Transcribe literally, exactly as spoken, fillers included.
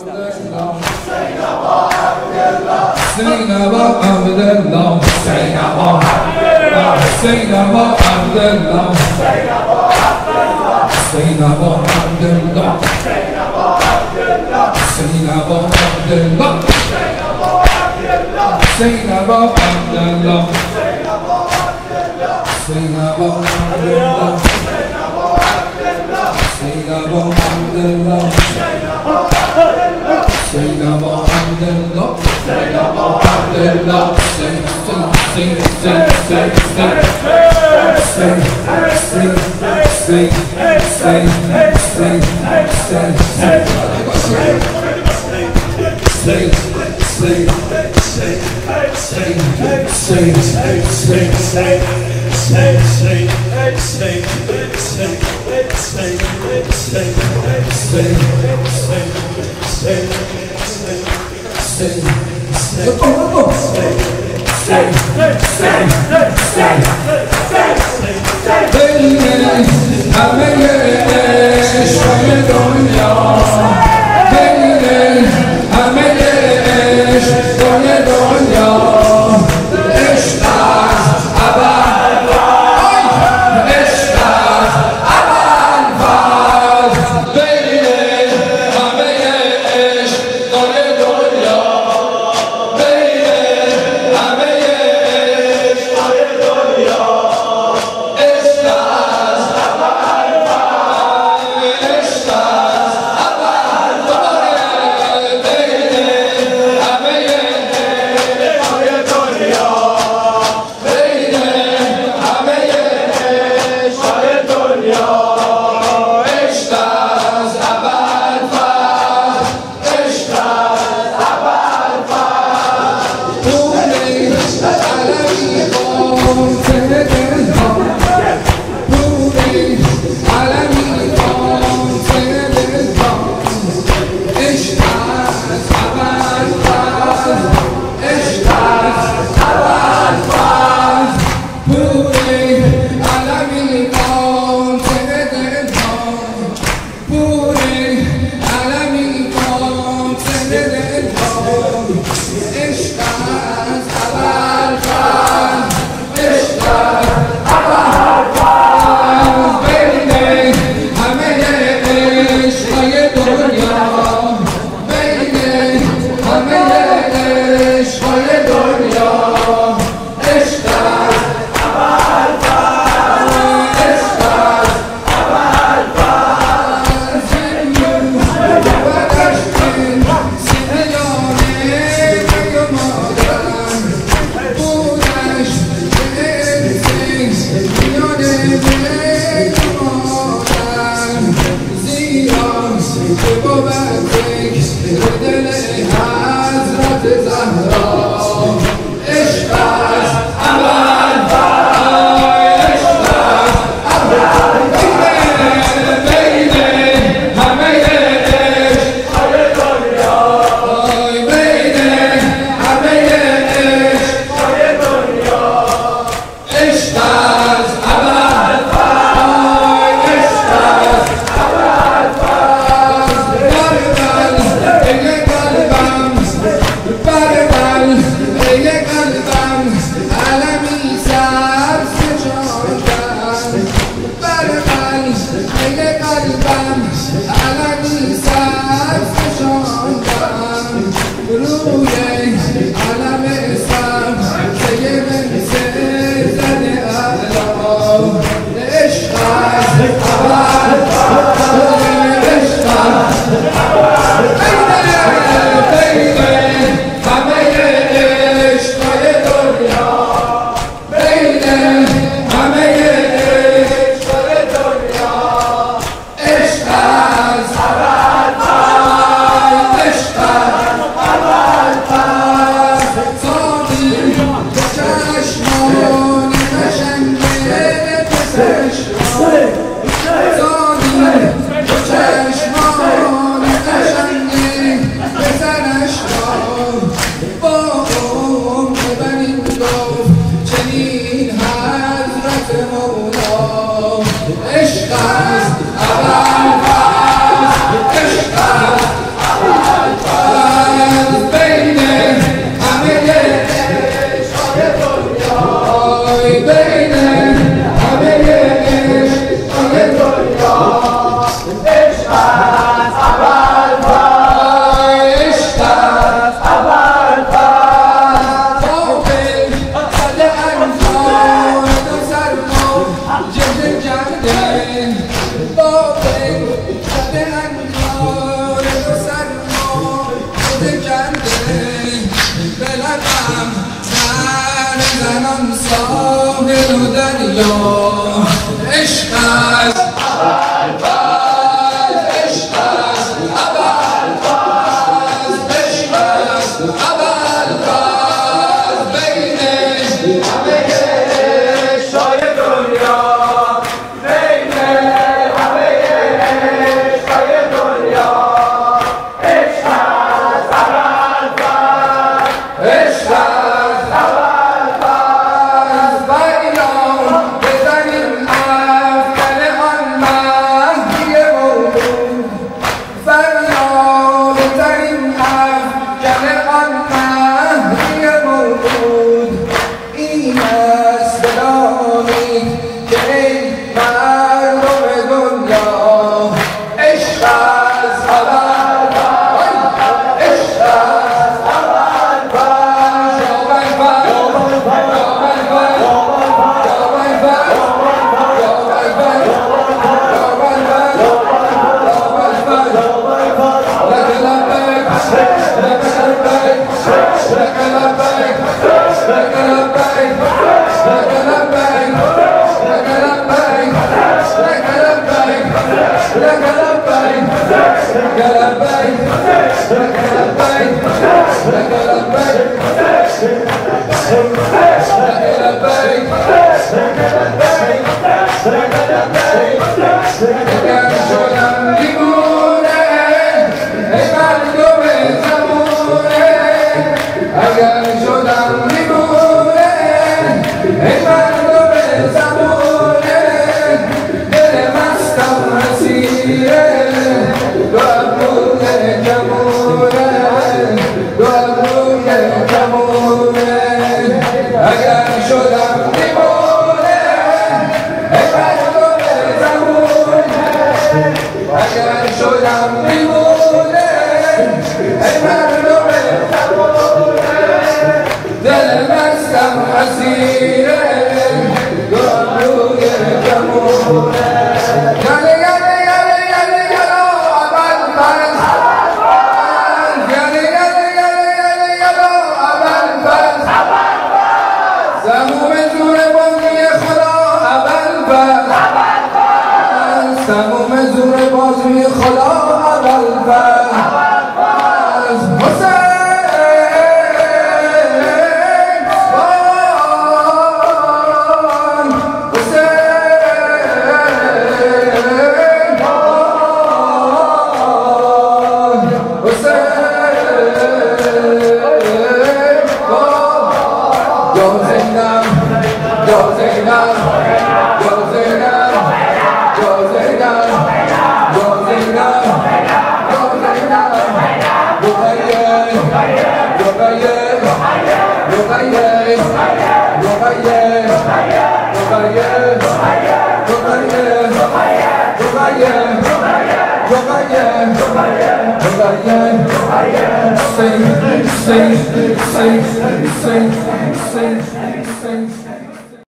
Zainab Abdullah, Zainab Abdullah, Zainab Abdullah, Zainab Abdullah, Zainab Abdullah, Zainab Abdullah, Zainab Abdullah, Zainab Abdullah, Zainab Abdullah, Zainab Abdullah, sing, sing, sing, sing, sing, sing, sing, sing, sing, sing, sing, Bye. دنیا عشق است ابوالفضل عشق است ابوالفضل عشق است ابوالفضل بین همه عشقای دنیا بین همه عشقای دنیا عشق است ابوالفضل عشق است ابوالفضل بیان بزنیم افکن آن مهدی موعود فریاد بزنیم افکن آن مهدی موعود این است بدانید که ای مردم دنیا عشق است ابوالفضل عشق است ابوالفضل اگر شدم دیوونه ای مردم زمونه اگر شدم دیوونه ای مردم زمونه دل مستم اسیره دو ابروی جمونه دو ابروی جمونه اگر شدم دیوونه ای مردم زمونه اگر شدم دیوونه ای مردم زمونه دل مستم اسیره دو ابروی جمونه یاله یاله یاله یاله یالا ابوالفضل یاله یاله یاله یاله یالا ابوالفضل سموم زور بازوی خدا ابوالفضل سموم زور بازوی خدا ابوالفضل حسین Sing, sing, sing, sing, sing, sing, sing.